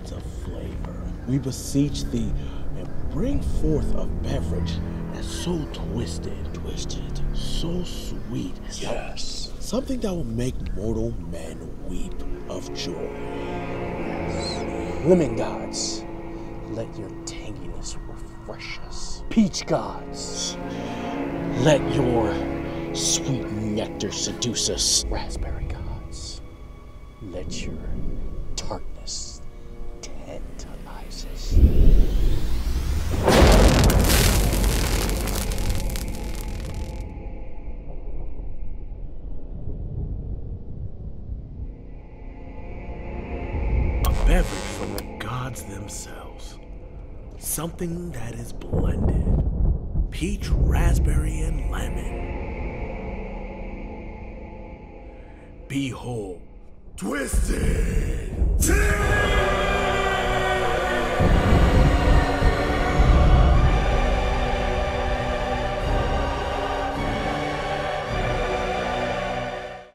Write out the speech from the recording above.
gods of flavor, we beseech thee and bring forth a beverage that's so twisted, so sweet. Yes. Something that will make mortal men weep of joy. Lemon gods, let your tanginess refresh us. Peach gods, let your sweet nectar seduce us. Raspberry gods, let your tartness tantalize us. Beverage from the gods themselves. Something that is blended. Peach, raspberry, and lemon. Behold, twisted!